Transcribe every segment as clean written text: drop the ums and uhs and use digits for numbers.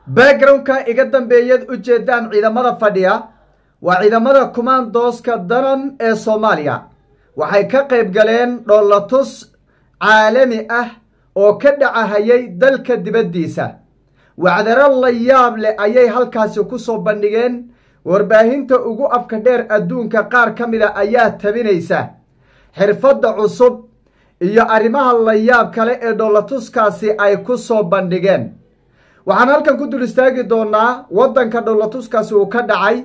backgroundka iga dambeeyad u jeedaan ciidamada fadhiya waa ciidamada commandoska danam ee Soomaaliya waxay ka qayb galeen dhoolatus caalami ah oo ka dhacayay dalka dibadiisa wacdara la yaab leh ayay halkaasi ku soo bandhigeen warbaahinta ugu afka dheer adduunka qaar kamida ayaa tabinaysa xirfadda cusub iyo arrimaha la yaab kale ee dhoolatuskaasi ay ku soo bandhigeen waxaan halkan ku dul istaagi doonaa wadanka dhoolatuskaasi uu ka dhacay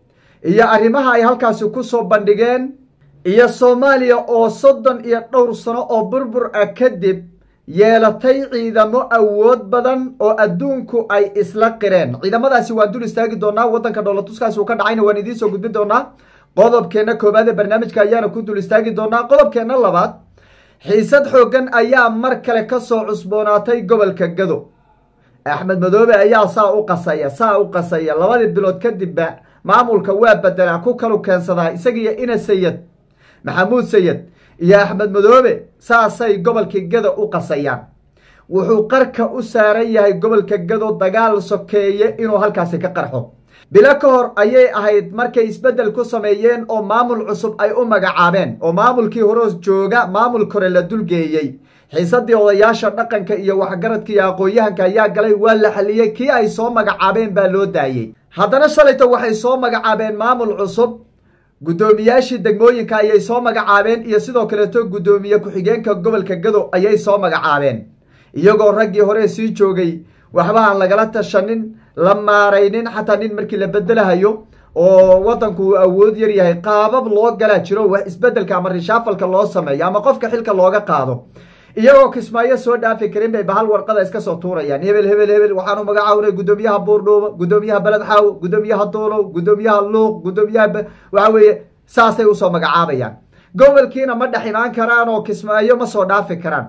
iyo arrimaha ay halkaasi ku soo bandhigeen iyo Soomaaliya oo 32 sano oo burbur ah kadib yeelatay ciidamo awood badan oo adduunku ay isla qireen ciidamadaasi waan dul istaagi doonaa wadanka dhoolatuskaasi uu ka dhacayna waan idiin soo gudbin doonaa qodobkeena koobaad ee barnaamijka ayaana ku dul istaagi doonaa qodobkeena labaad xiisad xoogan ayaa mar kale ka soo cusboonaatay gobolka Gado Axmed Madoobe ayaa saa u qasaya labadii bilood kadib maamulka waa bedela ku kala keensadaa isagiyo ina Sayid Maxamuud Sayid iyo Axmed Madoobe saasay gobolka Gado u qasayaan wuxuu qarka u saaran yahay gobolka Gado dagaal sokeeye inuu halkaasi ka qarxo bila ka hor ayay ahayd markay isbedel ku sameeyeen oo maamul cusub ay u magacaabeen oo maamulkii hore jooga maamul kore la dulgeeyay xiisadii odayaasha dhaqanka iyo waxgaradka iyo aqoonyahanka ayaa galay waa la xaliyay kii ay soo magacaabeen baa loo daayay haddana shalayto waxay soo magacaabeen maamul cusub gudoomiyaashii degmooyinka ayay soo magacaabeen iyo sidoo kale gudoomiye ku-xigeenka gobolka Gado ayay soo magacaabeen iyagoo raggii hore sii joogay waxba aan lagala tashanin la maaraynin xataa nin markii la bedelahayo oo wadanku awood yar yahay qaabab loo gala jiro wax isbedelka ama rishaafalka loo sameeyo ama qofka xilka looga qaado iyagoo kismaayo soo dhaafi karin bay bahal warqada iska soo tuurayaan hebel waxaanu magacawnay gudoomiyaha Buurdhoobo gudoomiyaha Baladxaawo gudoomiyaha Doolow gudoomiyaha Luuq gudoomiyaha waxa weeye saasay u soo magacaabayaan gobolkiina ma dhaximaan karaan oo kismaayo ma soo dhaafi karaan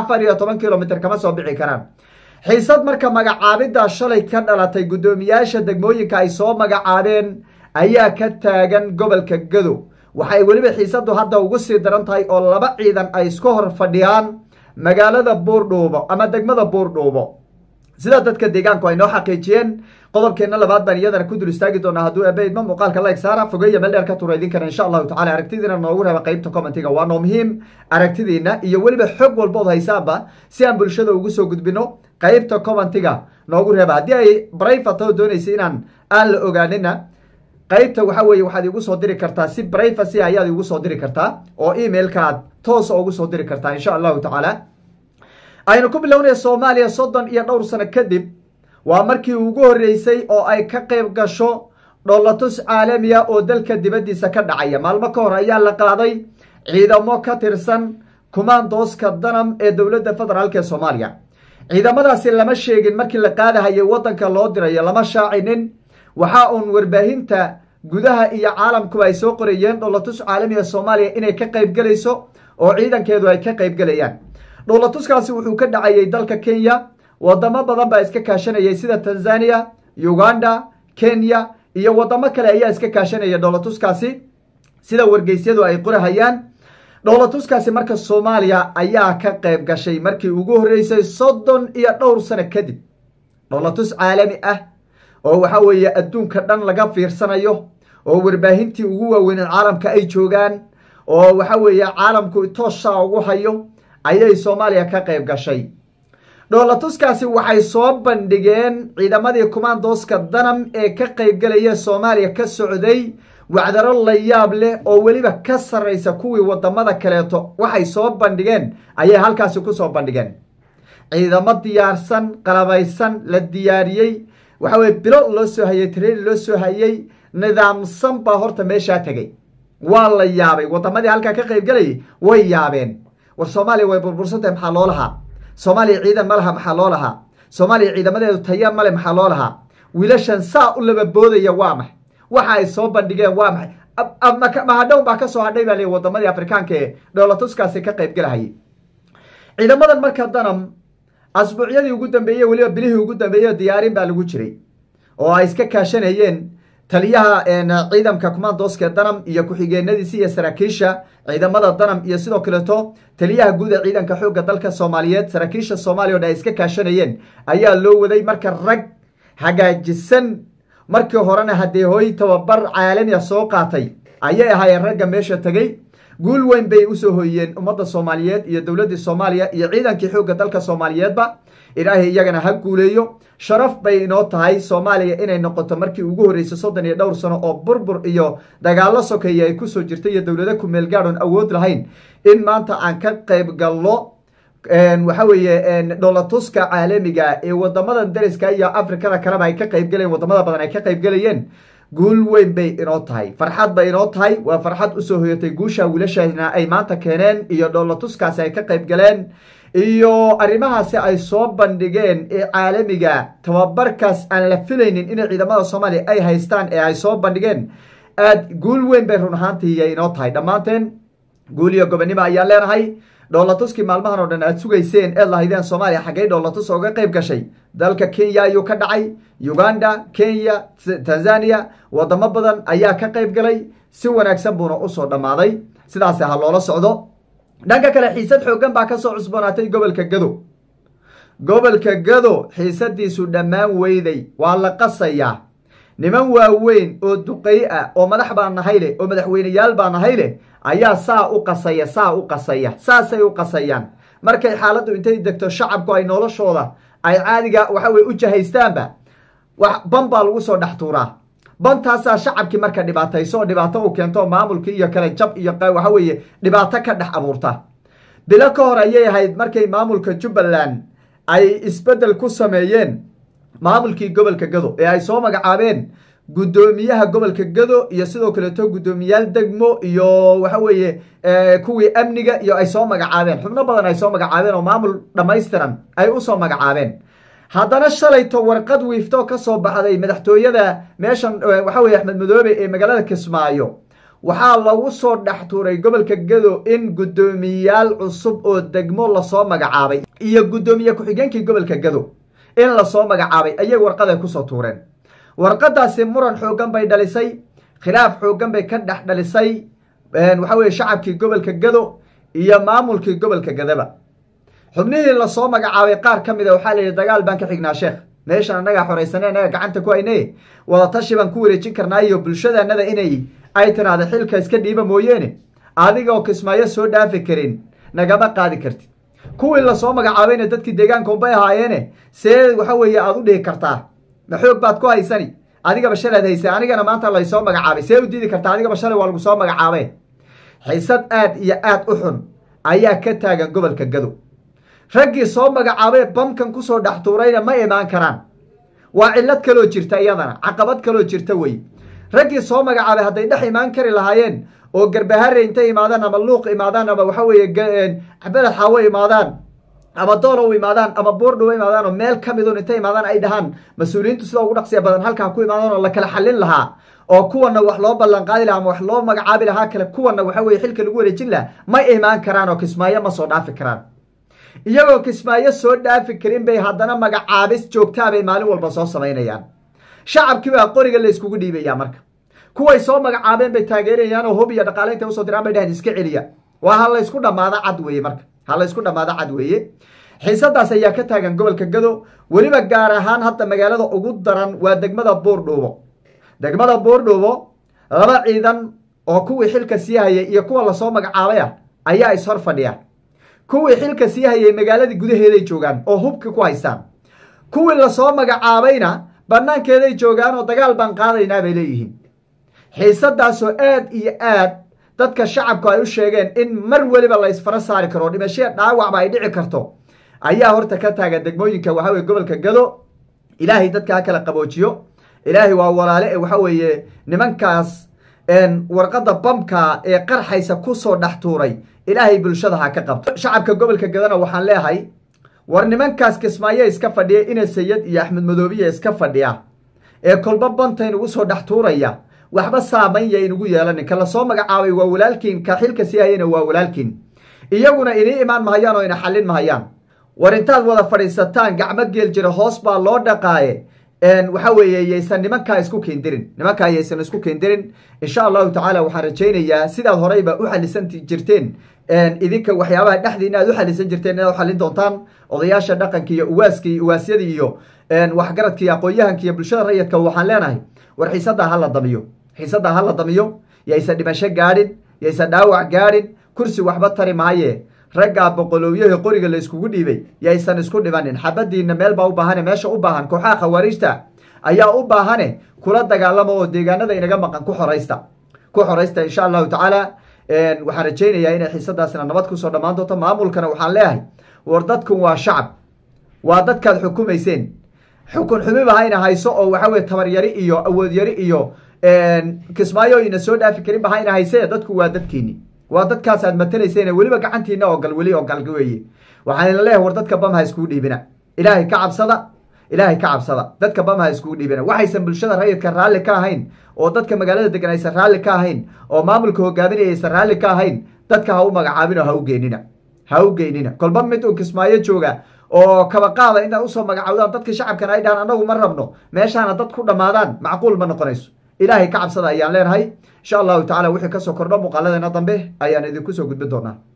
14 kilomitir kama soo bixi karaan xiisad marka magacaabida shalay ka dhalatay gudoomiyaasha degmooyinka ay soo magacaabeen ayaa ka taagan gobolka Gado waxay waliba xiisadu hadda ugu sii daran tahay oo laba ciidan ay isku hor fadhiyaan magaalada Buurdhoobo ama degmada Buurdhoobo sida dadka deegaanku ay noo xaqiijiyeen qodobkeena labaad baan iyadana ku dul istaagi doonaa hadduu abayd ma muuqaalka like saara fogeeya meel dheer ka tuura idin kana insha Allah taala aragtidiina noogu reeba qaybta commentiga waa noo muhiim aragtidiina iyo waliba xog walba oo haysaaba si aan bulshada ugu soo gudbino qaybta commentiga noogu reeba haddii ay private doonaysa inaan la ogaanina qaybta waxa weeye waxaad igu soo diri kartaa si privacy ayaad igu soo diri kartaa oo emailka aad toos ugu soo diri kartaa insha Allah taala aynu ku bilownay Soomaaliya 32 sano kadib waa markii ugu horeysay oo ay ka qayb gasho dhoolatus caalami ah oo dalka dibadiisa ka dhacaya maalmo ka hor ayaa la qaaday ciidamo ka tirsan commandoska danam ee dawladda federaalka ee Soomaaliya ciidamadaasi lama sheegin markii la qaadahayay wadanka loo dirayo lama shaacinin waxa uu warbaahinta gudaha iyo caalamku ay soo qorayeen dhoolatus caalami ah Soomaaliya inay ka qayb galayso oo ciidankeedu ay ka qayb galayaan dhoolatuskaasi wuxuu ka dhacayay dalka Kenya wadamo badan baa iska kaashanayay sida Tanzania Uganda Kenya iyo wadamo kale ayaa iska kaashanaya dhoolatuskaasi sida wargeysyadu ay qorahayaan dhoolatuskaasi marka Soomaaliya ayaa ka qayb gashay markii ugu horeysay 32 sano kadib dhoolatus caalami ah oo waxa weeye adduunka dhan laga fiirsanayo oo warbaahintii ugu waaweyn caalamka ay joogaan oo waxa weeye caalamku toosha ugu hayo ayay Soomaaliya ka qayb gashay dhoolatuskaasi waxay soo bandhigeen ciidamadii commandoska danam ee ka qayb galaya Soomaaliya ka socday wacdaro la yaab leh oo waliba ka sareysa kuwii wadamada kaleeto waxay soo bandhigeen ayay halkaasi ku soo bandhigeen ciidamo diyaarsan qalabaysan la diyaariyay waxa weeye bilo loo soo hayay train loo soo hayay nidaamsan baa horta meesha tagay waa la yaabay wadamadii halka ka qayb galay way yaabeen war Soomaaliya way burbursantay maxaa loo lahaa Soomaaliya ciidan ma laha maxaa loo lahaa Soomaaliya ciidamadeedu tayo ma leh maxaa loo lahaa wiilashan saa u laba boodaya waa maxay waxa ay soo bandhigeen waa maxay ma hadhow baa ka soo hadhay baa wadamadii Afrikaanka ee dhoolatuskaasi ka qayb galay ciidamadan marka danam asbuucyadii ugu dambeeyay waliba bilihii ugu dambeeyay diyaarin baa lagu jiray oo ay iska kaashanayeen taliyaha ciidamka commandoska danam iyo ku-xigeenadiisa iyo saraakiisha ciidamada danam iyo sidoo kaleeto taliyaha guud ee ciidanka xoogga dalka Soomaaliyeed saraakiisha Soomaaliya oo ay iska kaashanayeen ayaa loo waday marka rag hagaajisan markii horena haddii hooy tababar caalami ah soo qaatay ayay ahaayeen ragga meesha tagay guul weyn bay usoo hoyeen ummadda Soomaaliyeed iyo dowladda Soomaaliya iyo ciidankii xoogga dalka Soomaaliyeedba ilaahay iyagana ha guuleeyo sharaf bay inoo tahay Soomaaliya inay noqoto markii ugu horeysay 32 sano oo burbur iyo dagaalo sokeeyay ay ku soo jirtay iyo dowladda ku meel gaadhan awood lahayn in maanta aan ka qayb galno waxa weeye dowlatuska caalamiga ee wadamadan dariska iyo Afrikada kale ay ka qayb galeen wadamada badan ay ka qayb galayeen guul weyn bay inoo tahay farxad bay inoo tahay waa farxad usoo hoyatay guusha wiilashaasna ay maanta keeneen iyo dowlatuskaasi ay ka qayb galeen iyo arrimahaasi ay soo bandhigeen ee caalamiga tababarkaas aan la filaynin in ciidamada Soomaaliya ay haystaan ee ay soo bandhigeen aad guul weyn bay run ahaantii inoo tahay dhamaanteen guul iyo gobonimo ayaa leenahay dowlatuskii maalmahan oo dhan aad sugayseen ee lahaydeen Soomaaliya xagee dowlatus uga qayb gashay dalka Kenya ayuu ka dhacay Uganda Kenya Tanzania wadamo badan ayaa ka qayb galay si wanaagsan buuna u soo dhamaaday sidaas ah loola socdo dhanka kale xiisad xoogan baa ka soo cusboonaatay gobolka Gado xiisadiisu dhammaan weyday waa la qasayaa niman waaweyn oo duqay ah oo madax baan nahay leh oo madaxweynayaal baan nahay leh ayaa saa u qasaya saasay u qasayaan markay xaaladdu intay degto shacabku ay noloshooda ay caadiga waxa way u jahaystaanba wax bamba lagu soo dhaxtuuraa bantaasa shacabkii marka dhibaato u keento maamulkii iyo kala jab iyo waxa weeye dhibaato ka dhex abuurta bilo ka hor ayay ahayd markay maamulka Jubbaland ay isbedel ku sameeyeen maamulkii gobolka Gado ee ay soo magacaabeen gudoomiyaha gobolka Gado iyo sidoo kale gudoomiyaal degmo iyo waxa weeye kuwii amniga iyo ay soo magacaabeen xubno badan ay soo magacaabeen oo maamul dhameystiran ay u soo magacaabeen haddana shalayto warqad wiifto ka soo baxday madaxtooyada meeshan waxa weeye Axmed Madoobe ee magaalada Kismaayo waxaa lagu soo dhaxtuuray gobolka Gado in gudoomiyaal cusub oo degmo la soo magacaabay iyo gudoomiye ku-xigeenkii gobolka Gado in la soo magacaabay ayay warqad ay ku soo tuureen warqadaasi muran xoogan bay dhalisay khilaaf xoogan bay ka dhex dhalisay waxa weeye shacabkii gobolka Gado iyo maamulkii gobolka Gadaba xubnihii la soo magacaabay qaar ka mid ah waxa la yiraahdaa dagaal baan ka xignaa sheekh meeshan anaga xoreysaneen gacanta ku haynay wada tashi baan ku wareejin karnaa iyo bulshadaanada inay ay tiraahdo xilka iska dhiiba mooyeene adiga oo Kismaayo soo dhaafi karin nagama qaadi kartid kuwii la soo magacaabayna dadkii deegaanka u bay ahaayeen see waxa weeye aad u dhigi kartaa ma xoog baad ku haysani adiga basharaad haysay anigana maanta la soo magacaabay see u diidi kartaa adiga bashar waa lagu soo magacaabay xiisad aad iyo aad u xun ayaa ka taagan gobolka Gado raggii soo magacaabay bamkan ku soo dhaxtuurayna ma imaan karaan waa cilad kale oo jirta iyadana caqabad kale oo jirta way raggii soo magacaabay haday dhex imaan kari lahaayeen oo Garbahare intay imaadaan ama Luuq imaadaan ama waxa weeye Cabdal Xawo imaadaan ama Doolo imaadaan ama Boordho imaadaan oo meel kamid oo intay imaadaan ay dhahan mas'uuliyiintu sida ugu dhaqsiya badan halka ku imaadaan oo la kala xalin lahaa oo kuwana wax loo ballan qaadi lahaa ama wax loo magacaabi lahaa kale kuwana waxa weeye xilka lagu wareejin lahaa ma imaan karaan oo Kismaayo ma soo dhaafi karaan iyagoo Kismaayo soo dhaafi karin bay haddana magacaabis joogtaa bay maalin walba soo sameynayaan shacabkii baa qoriga la iskugu dhiibaya marka kuway soo magacaabeen bay taageerayaan oo hubiya dhaqaaleynta u soo diraan bay dhahan iska celiya waa hal la isku dhamaada cad weeye marka hal la isku dhamaada cad weeye xiisadaas ayaa ka taagan gobolka Gado waliba gaar ahaan hadda magaalada ugu daran waa degmada Boordhoobo laba ciidan oo kuwii xilka sii hayay iyo kuwa la soo magacaabay ayaa is hor fadhiya kuwii xilka sii hayay magaalada gudaheeda joogan oo hubka ku haystaan kuwii la soo magacaabayna banaankeeda joogan oo dagaal baan qaadaynaa bay leeyihiin xiisadaas oo aad iyo aad dadka shacabku ay u sheegeen in mar waliba la isfara saari karo dhimasho dhaawac ay dhici karto ayaa horta ka taagan degmooyinka waxa weeye gobolka Gado ilaahay dadka kala qaboojiyo ilaahay waa walaale waxa weeye nimankaas warqada bamka ee qarxaysa ku soo dhaxtuuray ilaahay bulshada ha ka qabto shacabka gobolka Gadana waxaan leeyahay war nimankaas Kismaayo iska fadhiya ina Sayid iyo Axmed Madoobe iska fadhiya ee kolba bantayn ugu soo dhaxtuuraya waxba saameyn inugu yeelan kala soo magacaabay waa walaalkiin ka xilka si ayna waa walaalkiin iyaguna inay imaan mahayaan oo ina xalin mahayaan war intaad wada fadhiisataan gacmo geel jira hoos baa loo dhaqaaye waxa weeye yeysan nimanka isku keendirin insha Allah ta'ala waxaan rajaynayaa sidaad horeyba u xalisan jirteen idinka waxyaabaha dhaxdiina aad u xalisan jirteen inaad u xalin doontaan odayaasha dhaqanka iyo uwaasyada iyo waxgaradka iyo aqoon-yahanka iyo bulshada rayidka waxaan leenahay war xiisadda hala damiyo yaysan dhimasho gaadhin yaysan dhaawac gaadhin kursi waxba tari maaye raggaa boqolowyahi qoriga la iskugu dhiibay yaysan isku dhibanin xabadiina meel baa u baahane meesha u baahan kooxaha khawaariijta ayaa u baahane kula dagaalama oo deegaanada inaga maqan ku xoraysta insha allahu tacaala waxaan rajaynayaa inay xiisadaasina nabad kusoo dhammaan doonto maamulkana waxaan leeyahay war dadkun waa shacab waa dadkaad xukumayseen xukun xumiba hayna hayso oo waxa weye tabar yari iyo awood yari iyo kismaayo ina soo dhaafi karinba hayna hayse dadku waa dadkiini waa dadkaas aad matalayseen weliba gacantiina oo gal weli oo galga weeye waxaan ila leeyahay war dadka bam ha iskugu dhiibina ilaahay ka cabsada dadka bam ha iskugu dhiibina waxaysan bulshada rayidka raalli ka ahayn oo dadka magaalada degan aysan raalli ka ahayn oo maamulka hogaaminaya aysan raalli ka ahayn dadka ha u magacaabin oo ha u geynina kolba mid uu kismaayo jooga oo kaba qaada intaad usoo magacaawdaan dadka shacabkana ay dhahaan anagu ma rabno meeshaana dad ku dhammaadaan macquul ma noqonayso ilaahay ka cabsada ayaan leenahay insha allahu tacala wixii kasoo kordho muuqaaladeena dambe ayaan idinku soo gudbin doonaa